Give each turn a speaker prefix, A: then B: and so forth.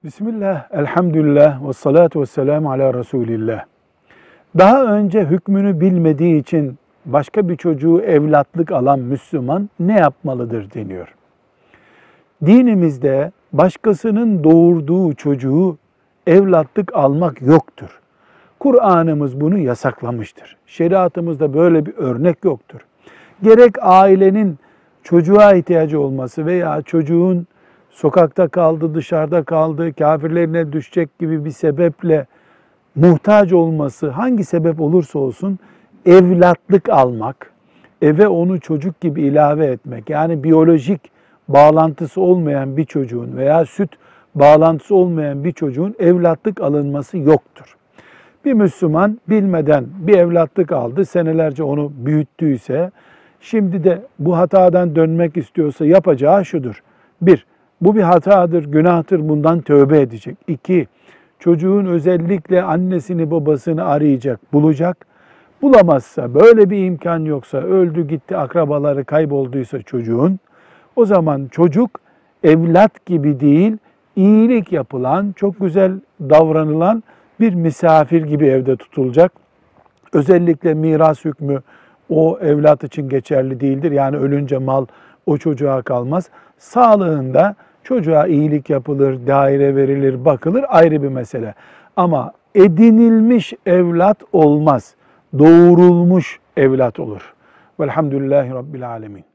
A: Bismillah, elhamdülillah ve salatu ve selamu ala Resulillah. Daha önce hükmünü bilmediği için başka bir çocuğu evlatlık alan Müslüman ne yapmalıdır deniyor. Dinimizde başkasının doğurduğu çocuğu evlatlık almak yoktur. Kur'an'ımız bunu yasaklamıştır. Şeriatımızda böyle bir örnek yoktur. Gerek ailenin çocuğa ihtiyacı olması veya çocuğun sokakta kaldı, dışarıda kaldı, kafirlerine düşecek gibi bir sebeple muhtaç olması, hangi sebep olursa olsun evlatlık almak, eve onu çocuk gibi ilave etmek, yani biyolojik bağlantısı olmayan bir çocuğun veya süt bağlantısı olmayan bir çocuğun evlatlık alınması yoktur. Bir Müslüman bilmeden bir evlatlık aldı, senelerce onu büyüttüyse, şimdi de bu hatadan dönmek istiyorsa yapacağı şudur. 1. Bu bir hatadır, günahtır, bundan tövbe edecek. 2. Çocuğun özellikle annesini babasını arayacak, bulacak. Bulamazsa, böyle bir imkan yoksa, öldü gitti, akrabaları kaybolduysa çocuğun, o zaman çocuk evlat gibi değil, iyilik yapılan, çok güzel davranılan bir misafir gibi evde tutulacak. Özellikle miras hükmü o evlat için geçerli değildir. Yani ölünce mal o çocuğa kalmaz. Sağlığında çocuğa iyilik yapılır, daire verilir, bakılır, ayrı bir mesele. Ama edinilmiş evlat olmaz. Doğurulmuş evlat olur. Velhamdülillahi Rabbil Alemin.